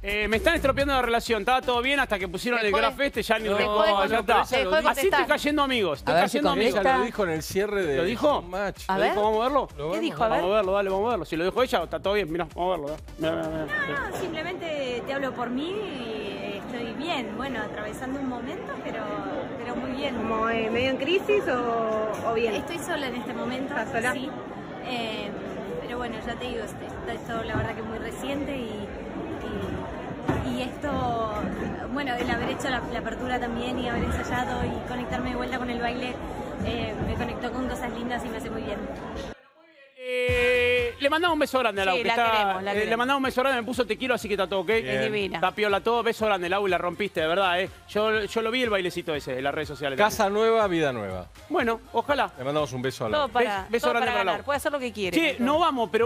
Me están estropeando la relación. Estaba todo bien hasta que pusieron el graf este. Ya ni No, ya está. Así estoy cayendo amigos. Estoy cayendo amigos. Ella lo dijo en el cierre de... ¿Lo dijo? Match. A ver. ¿Vamos a verlo? ¿Qué dijo? A ver. Vamos a verlo, dale, vamos a verlo. Si lo dijo ella, está todo bien. Mirá, vamos a verlo. No, simplemente te hablo por mí y estoy bien. Bueno, atravesando un momento, pero muy bien. ¿Como medio en crisis o bien? Estoy sola en este momento. ¿Estás sola? Sí. Pero bueno, ya te digo, esto la verdad que es muy reciente y esto, bueno, el haber hecho la apertura también y haber ensayado y conectarme de vuelta con el baile, me conectó con cosas lindas y me hace muy bien. Le mandaba un beso grande a Lau. Sí, que la está, queremos, la queremos. Le mandaba un beso grande, me puso te quiero, así que está todo ok. Es divina. Está piola todo, beso grande, Lau, y la rompiste, de verdad, Yo lo vi el bailecito ese en las redes sociales. Casa nueva, vida nueva. Bueno, ojalá. Le mandamos un beso a la... Todo para, Beso todo grande para para ganar. Lau. Puede hacer lo que quiere. Che, no vamos, pero...